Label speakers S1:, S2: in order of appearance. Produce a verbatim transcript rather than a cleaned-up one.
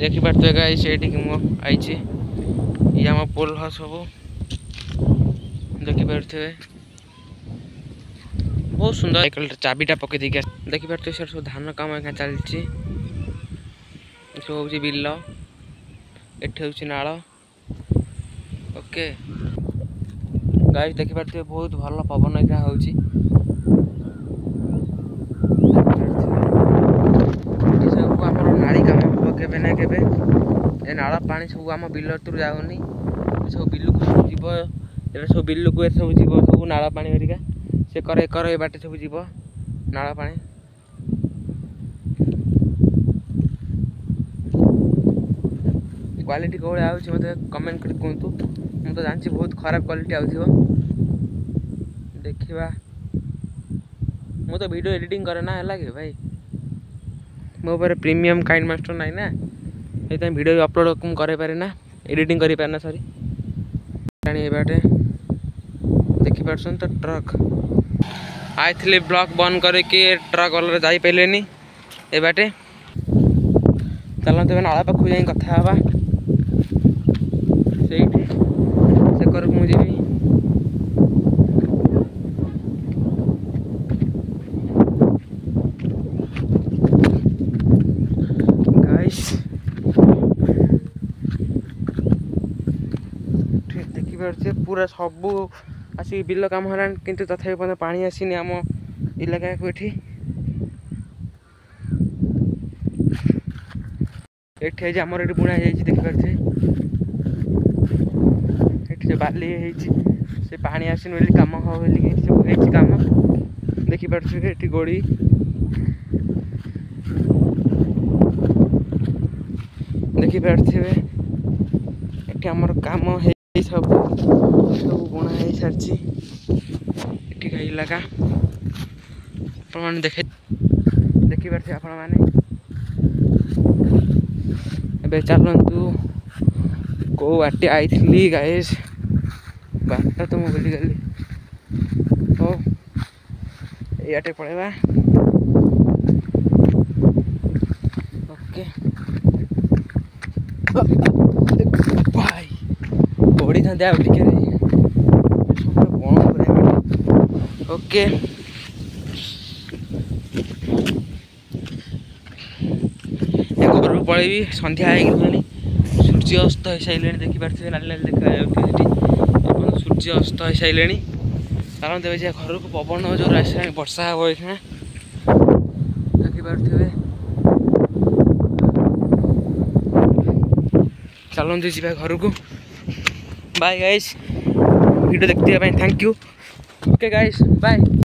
S1: देखी पारे गाइस ये मु आई आम पोल सब देखी पारे बहुत सुंदर साइकिल चाबीटा पकई देखी देखी पारे सब धान कम आज्ञा चलती सब हूँ बिल एठी हूँ नाल ओके गाइस देखी पारे बहुत भल पवन आज्ञा हो सब आम नाली कम हम के ना के नाल पानी सब आम बिल तुर जाऊनी सब बिलू को सब जीव ये सब बिलू को सब जीव सब नाल पानी हरिका से कर एकर ए बाटे सब जीव नाल पानी क्वालिटी कौन आते मत कमेंट कर कहतु मुझे तो जानची बहुत खराब क्वालिटी आउ देखा मु तो वीडियो एडिटिंग करे ना है कि भाई मो पर प्रीमियम काइंड मास्टर ना ना ये वीडियो भी अपलोड करे पारे ना एडिटिंग करि पारे ना सॉरी जानी बाटे देखि परसन तो ट्रक आई थी ब्लॉक बंद करके ट्रक वाले जाई पाइलेनी ए बाटे चलते नाला पाखु जाई कथा हवा से कर मुझे देखी पारे पूरा सब आसिक बिल कम है किंतु तथापि मतलब पानी आसीनी आम इलाका को ये आमर ये बुणा देखी पारे ये बाली से पानी आसन बोली कम हो सब कम देखी पारे ये गोड़ी देखी पारे ये आमर कम है सब सब बुणा हो सारी एठिका इलाका आप देखे देखी पारे आपण मैंने ए चलतु कौ बाटे आई गाइस बाटा तो मुझे भूली गली हो ये पड़ेगा ओके भाई पड़ी था टे ओके घर पलैबी संध्या हो सूर्य अस्त हो सारे देखी पारे नाली नाली देखा सूर्य अस्त हो सारे कारण देवे घर को पवन जो आस वर्षा हम ये देखी पारे चलते जा घर को बाय गाइस वीडियो देखते thank you okay guys bye.